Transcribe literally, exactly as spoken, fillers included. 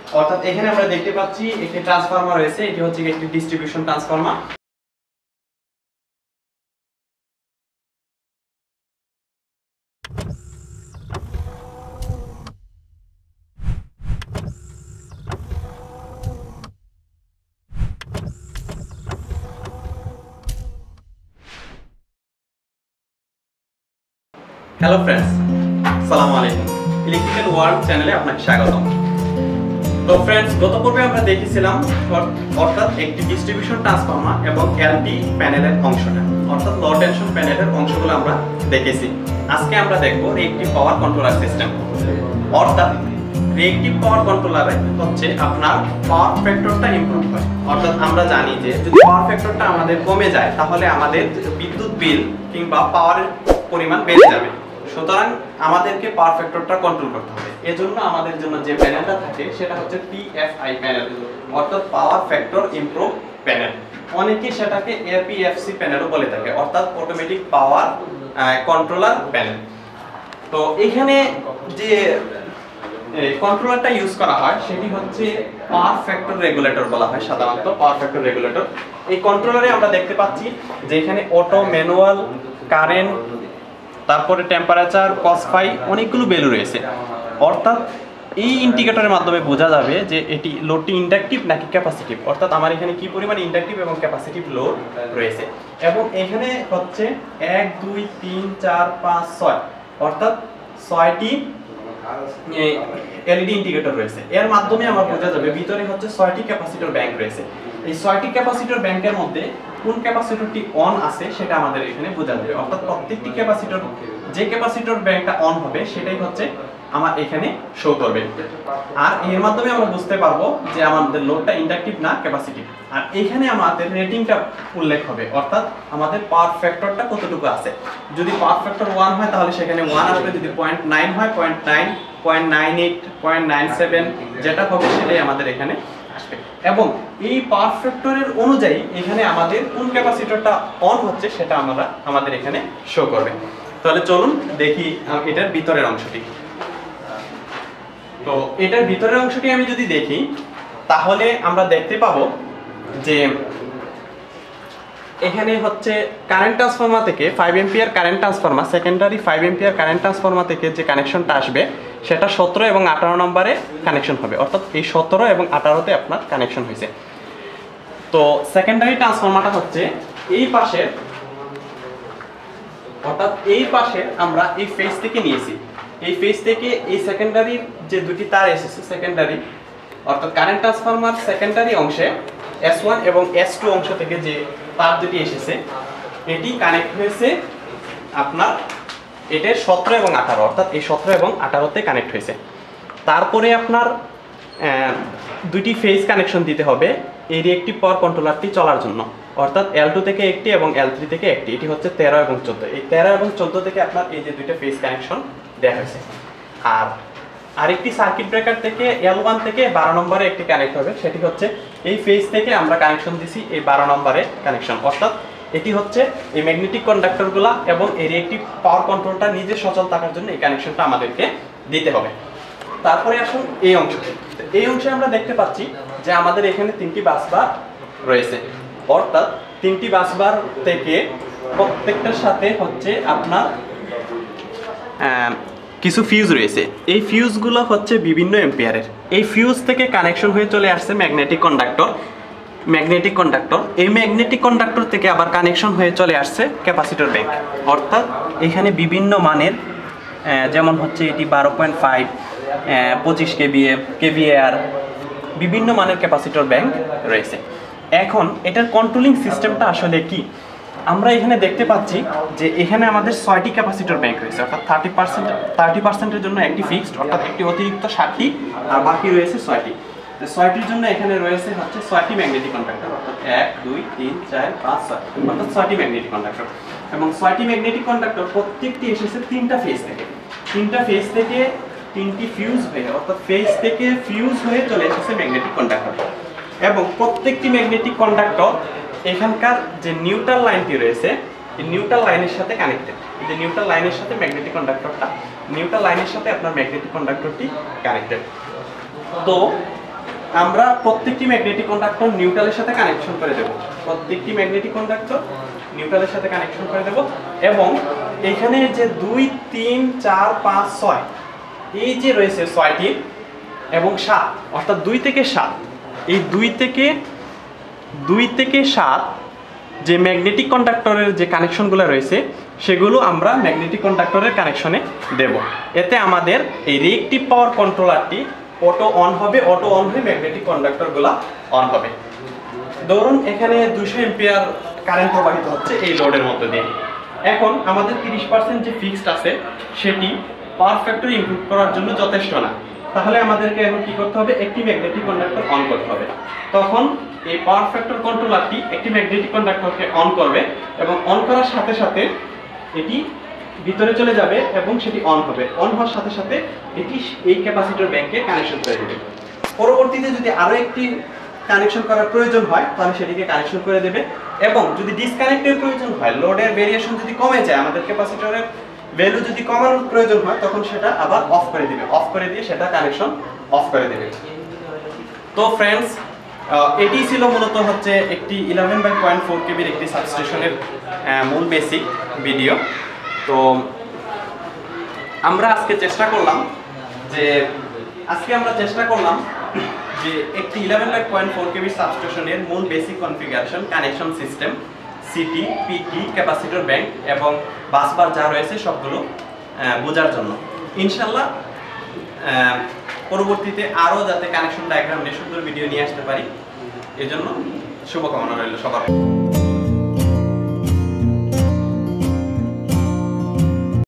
অর্থাৎ এখানে আমরা দেখতে পাচ্ছি একটি ট্রান্সফরমার রয়েছে, এটি হচ্ছে একটি ডিস্ট্রিবিউশন ট্রান্সফরমার। হ্যালো ফ্রেন্ডস, আসসালামু আলাইকুম। ইলেকট্রিক্যাল ওয়ার্ল্ড চ্যানেলে আপনাকে স্বাগতম। তো ফ্রেন্ডস, গত পর্বে আমরা দেখেছিলাম অর্থাৎ একটি ডিস্ট্রিবিউশন ট্রান্সফরমার এবং এলটি প্যানেলের অংশটা, অর্থাৎ লো টেনশন প্যানেলের অংশগুলো আমরা দেখেছি। আজকে আমরা দেখব রিঅ্যাক্টিভ পাওয়ার কন্ট্রোলার সিস্টেম। অর্থাৎ রিঅ্যাক্টিভ পাওয়ার কন্ট্রোলারে হচ্ছে আপনার পাওয়ার ফ্যাক্টরটা ইমপ্রুভ হয়। অর্থাৎ আমরা জানি যে যদি পাওয়ার ফ্যাক্টরটা আমাদের কমে যায় তাহলে আমাদের বিদ্যুৎ বিল কিংবা পাওয়ারের পরিমাণ বেড়ে যাবে। সুতরাং আমাদেরকে পাওয়ার ফ্যাক্টরটা কন্ট্রোল করতে হবে। এজন্য আমাদের জন্য যে প্যানেলটা থাকে সেটা হচ্ছে পিএফআই প্যানেল, অর্থাৎ পাওয়ার ফ্যাক্টর ইমপ্রুভ প্যানেল। অনেকে সেটাকে এপিএফসি প্যানেলও বলে থাকে, অর্থাৎ অটোমেটিক পাওয়ার কন্ট্রোলার প্যানেল। তো এখানে যে কন্ট্রোলারটা ইউজ করা হয় সেটি হচ্ছে পাওয়ার ফ্যাক্টর রেগুলেটর বলা হয়, সাধারণত পাওয়ার ফ্যাক্টর রেগুলেটর। এই কন্ট্রোলারে আমরা দেখতে পাচ্ছি যে এখানে অটো, ম্যানুয়াল, কারেন্ট, তারপরে টেম্পারেচার, কসফাই অনেকগুলো ভ্যালু রয়েছে। অর্থাৎ এই ইন্ডিকেটরের মাধ্যমে বোঝা যাবে যে এটি লোডটি ইন্ডাকটিভ নাকি ক্যাপাসিটিভ, অর্থাৎ আমার এখানে কি পরিমাণ ইন্ডাকটিভ এবং ক্যাপাসিটিভ লোড রয়েছে। এবং এখানে হচ্ছে এক দুই তিন চার পাঁচ ছয়, অর্থাৎ ছয়টি এলইডি ইন্ডিকেটর রয়েছে। এর মাধ্যমে আমার বোঝা যাবে ভিতরে হচ্ছে ছয়টি ক্যাপাসিটর ব্যাংক রয়েছে। এই ছয়টি ক্যাপাসিটর ব্যাংকের মধ্যে কোন ক্যাপাসিটরটি অন আছে সেটা আমাদের এখানে বোঝা যাবে। অর্থাৎ প্রত্যেকটি ক্যাপাসিটর, যে ক্যাপাসিটর ব্যাংকটা অন হবে সেটাই হচ্ছে আমার এখানে শো করবে। আর এর মাধ্যমে আমরা বুঝতে পারবো যে আমাদের লোডটা ইন্ডাকটিভ না ক্যাপাসিটিভ। আর এখানে আমাদের রেটিংটা উল্লেখ হবে, অর্থাৎ আমাদের পাওয়ার ফ্যাক্টরটা কতটুকু আছে। যদি পাওয়ার ফ্যাক্টর ওয়ান হয় তাহলে সেখানে ওয়ান আসবে, যদি পয়েন্ট নাইন হয় point nine, point nine eight, point nine seven যেটা হবে সেটাই আমাদের এখানে আসবে। এবং এই পাওয়ার ফ্যাক্টরের অনুযায়ী এখানে আমাদের কোন ক্যাপাসিটরটা অন হচ্ছে সেটা আমরা আমাদের এখানে শো করবে। তাহলে চলুন দেখি এটার ভিতরের অংশটি। তো এটার ভিতরের অংশটি আমি যদি দেখি তাহলে আমরা দেখতে পাবো যে এখানে হচ্ছে কারেন্ট ট্রান্সফরমার থেকে five ampere current transformer, secondary five ampere current transformer থেকে যে কানেকশনটা আসবে সেটা সতেরো এবং আঠারো নম্বরে কানেকশন হবে। অর্থাৎ এই সতেরো এবং আঠারোতে আপনার কানেকশন হয়েছে। তো সেকেন্ডারি ট্রান্সফরমারটা হচ্ছে এই পাশে, অর্থাৎ এই পাশে আমরা এই ফেজ থেকে নিয়েছি। এই ফেজ থেকে এই সেকেন্ডারির যে দুটি তার এসেছে, সেকেন্ডারি অর্থাৎ কারেন্ট ট্রান্সফরমার সেকেন্ডারি অংশে এস ওয়ান এবং এস টু অংশ থেকে যে তার দুটি এসেছে এটি কানেক্ট হয়েছে আপনার এটার সতেরো এবং আঠারো, অর্থাৎ এই সতেরো এবং আঠারোতে কানেক্ট হয়েছে। তারপরে আপনার দুটি ফেজ কানেকশন দিতে হবে এই রিঅ্যাক্টিভ পাওয়ার কন্ট্রোলারটি চলার জন্য, অর্থাৎ এল টু থেকে একটি এবং এল থ্রি থেকে একটি। এটি হচ্ছে তেরো এবং চোদ্দো। এই তেরো এবং চোদ্দো থেকে আপনার এই যে দুইটা ফেজ কানেকশন দেওয়া হয়েছে। আর আরেকটি সার্কিট ব্রেকার থেকে এল ওয়ান থেকে বারো নম্বরে একটি কানেক্ট হবে, সেটি হচ্ছে এই ফেজ থেকে আমরা কানেকশন দিছি এই বারো নম্বরে কানেকশন। অর্থাৎ এটি হচ্ছে এই ম্যাগনেটিক কন্ডাক্টরগুলা এবং এই রিঅ্যাক্টিভ পাওয়ার কন্ট্রোলটা নিজে সচল থাকার জন্য এই কানেকশনটা আমাদেরকে দিতে হবে। তারপরে আসুন এই অংশে। এই অংশে আমরা দেখতে পাচ্ছি যে আমাদের এখানে তিনটি বাসবার রয়েছে, অর্থাৎ তিনটি বাসবার থেকে প্রত্যেকটার সাথে হচ্ছে আপনার কিছু ফিউজ রয়েছে। এই ফিউজগুলো হচ্ছে বিভিন্ন এম্পিয়ারের। এই ফিউজ থেকে কানেকশন হয়ে চলে আসছে ম্যাগনেটিক কন্ডাক্টর ম্যাগনেটিক কন্ডাক্টর এই ম্যাগনেটিক কন্ডাক্টর থেকে আবার কানেকশন হয়ে চলে আসছে ক্যাপাসিটর ব্যাংক। অর্থাৎ এখানে বিভিন্ন মানের, যেমন হচ্ছে এটি বারো পয়েন্ট ফাইভ, পঁচিশ কেভিএ, কেভিএআর, বিভিন্ন মানের ক্যাপাসিটর ব্যাংক রয়েছে। এখন এটার কন্ট্রোলিং সিস্টেমটা আসলে কি আমরা এখানে দেখতে পাচ্ছি যে এখানে আমাদের ছয়টি ক্যাপাসিটর ব্যাংক রয়েছে, অর্থাৎ থার্টি পার্সেন্ট থার্টি পার্সেন্টের জন্য একটি ফিক্সড, অর্থাৎ একটি অতিরিক্ত ষাটটি, আর বাকি রয়েছে ছয়টি। ছয়টির জন্য এখানে রয়েছে হচ্ছে ছয়টি ম্যাগনেটিক কন্ডাক্টর, অর্থাৎ এক দুই তিন চার পাঁচ ছয়, অর্থাৎ ছয়টি ম্যাগনেটিক কন্ডাক্টর। এবং ছয়টি ম্যাগনেটিক কন্ডাক্টর প্রত্যেকটি এসেছে তিনটা ফেজ থেকে। তিনটা ফেজ থেকে তিনটি ফিউজ হয়ে, অর্থাৎ ফেজ থেকে ফিউজ হয়ে চলে এসেছে ম্যাগনেটিক কন্ডাক্টর। এবং প্রত্যেকটি ম্যাগনেটিক কন্ডাক্টর এখানকার যে নিউট্রাল লাইনটি রয়েছে এই নিউট্রাল লাইনের সাথে কানেক্টেড। এই যে নিউট্রাল লাইনের সাথে ম্যাগনেটিক কন্ডাক্টরটা, নিউট্রাল লাইনের সাথে আপনার ম্যাগনেটিক কন্ডাক্টরটি কানেক্টেড। তো আমরা প্রত্যেকটি ম্যাগনেটিক কন্ডাক্টর নিউট্রালের সাথে কানেকশন করে দেব প্রত্যেকটি ম্যাগনেটিক কন্ডাক্টর নিউট্রালের সাথে কানেকশন করে দেব এবং এখানে যে দুই তিন চার পাঁচ ছয় এই যে রয়েছে ছয়টি এবং সাত অর্থাৎ দুই থেকে সাত এই দুই থেকে দুই থেকে সাত যে ম্যাগনেটিক কন্ডাক্টরের যে কানেকশনগুলো রয়েছে সেগুলো আমরা ম্যাগনেটিক কন্ডাক্টরের কানেকশনে দেব। এতে আমাদের এই রিঅ্যাক্টিভ পাওয়ার কন্ট্রোলারটি অটো অন হবে অটো অন হয়ে ম্যাগনেটিক কন্ডাক্টরগুলো অন হবে। ধরুন এখানে দুইশো এম্পিয়ার কারেন্ট প্রবাহিত হচ্ছে এই লোডের মধ্যে দিয়ে। এখন আমাদের তিরিশ পার্সেন্ট যে ফিক্সড আছে সেটি পাওয়ার ফ্যাক্টর ইমপ্রুভ করার জন্য যথেষ্ট না। তাহলে আমাদেরকে এখন কি করতে হবে, একটি ম্যাগনেটিক কন্ডাক্টর অন করতে হবে। তখন এই পাওয়ার ফ্যাক্টর কন্ট্রোলারটি একটি ম্যাগনেটিক কন্ডাক্টরকে অন করবে এবং অন করার সাথে সাথে এটি ভিতরে চলে যাবে এবং সেটি অন হবে। অন হওয়ার সাথে সাথে এটি এই ক্যাপাসিটর ব্যাংকে কানেকশন করে দেবে। পরবর্তীতে যদি আরো একটি কানেকশন করার প্রয়োজন হয় তাহলে সেটিকে কানেকশন করে দেবে এবং যদি ডিসকানেক্টের প্রয়োজন হয়, লোডের ভেরিয়েশন যদি কমে যায়, আমাদের ক্যাপাসিটরের ভ্যালু যদি কমানোর প্রয়োজন হয় তখন সেটা আবার অফ করে দিবে অফ করে দিয়ে সেটা কানেকশন অফ করে দেবে। তো ফ্রেন্ডস, এটি ছিল মূলত হচ্ছে একটি ইলেভেন বাই পয়েন্ট ফোর কেবির একটি সাবস্টেশনের মূল বেসিক ভিডিও। তো আমরা আজকে চেষ্টা করলাম যে আজকে আমরা চেষ্টা করলাম যে একটি ইলেভেন বাই পয়েন্ট ফোর কেবির সাবস্টেশনের মূল basic configuration, connection system, CT, PT, capacitor bank এবং বাসবার যা রয়েছে সবগুলো বোঝার জন্য। ইনশাল্লাহ পরবর্তীতে আরও যাতে কানেকশন ডায়াগ্রাম নিয়ে সুন্দর ভিডিও নিয়ে আসতে পারি, এজন্য শুভকামনা রইল সবার।